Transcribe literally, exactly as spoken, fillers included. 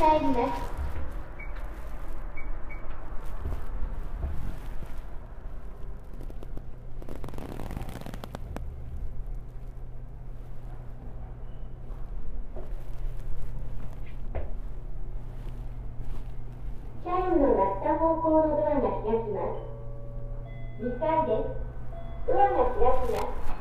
入ります。チャイムの鳴った方向のドアが開きます。にかいです。ドアが開きます。